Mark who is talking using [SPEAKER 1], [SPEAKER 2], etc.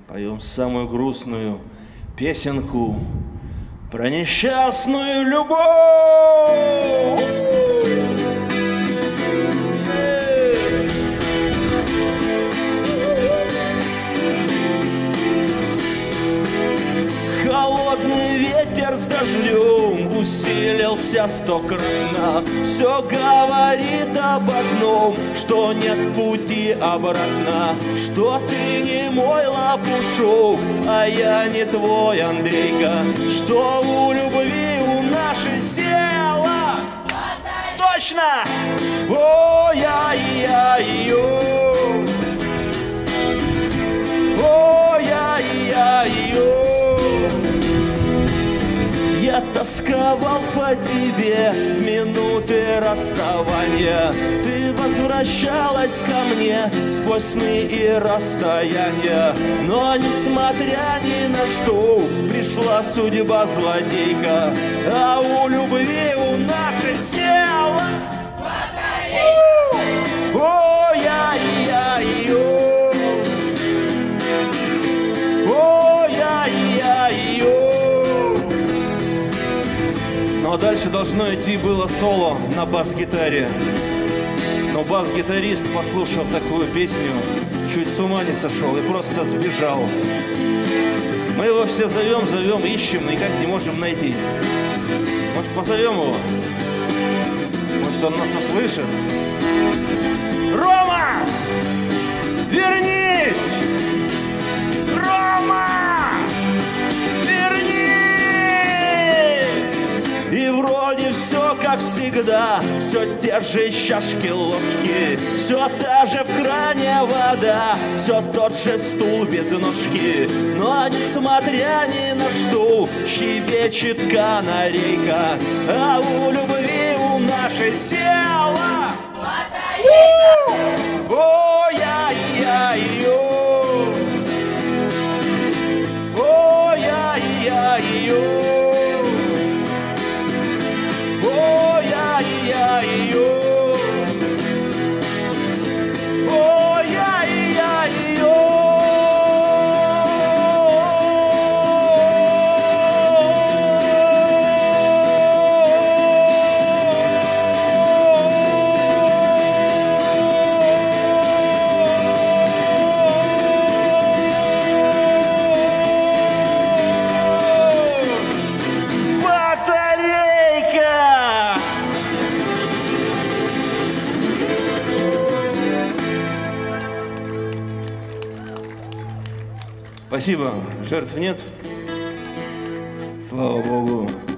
[SPEAKER 1] Поем самую грустную песенку про несчастную любовь. Холодный ветер с дождем усилился стократно. Все говорит об одном, что нет пути обратно, что ты не мой лопушок, а я не твой Андрейка, что у любви у нашей села точно! Ой-яй-яй-ё, ой-яй-яй-ё. Я тосковал по тебе в минуты расставания. Ты возвращалась ко мне сквозь сны и расстояния. Но несмотря ни на что, пришла судьба злодейка, а у любви у нашей села ой-яй-яй-ё, ой-яй-яй-ё. Но дальше должно идти было соло на бас-гитаре. Но бас-гитарист, послушав такую песню, чуть с ума не сошел и просто сбежал. Мы его все зовем, ищем, но никак не можем найти. Может, позовем его? Может, он нас услышит? Рома! Вернись! Рома! И вроде все как всегда, все те же чашки-ложки, все та же в кране вода, все тот же стул без ножки. Но несмотря ни на что, щебечет канарейка, а у любви у нашей села ой-яй-яй-ё, ой-яй-яй-ё. Ой-яй-яй-ё, ой-яй-яй-ё. Спасибо. Жертв нет. Слава Богу.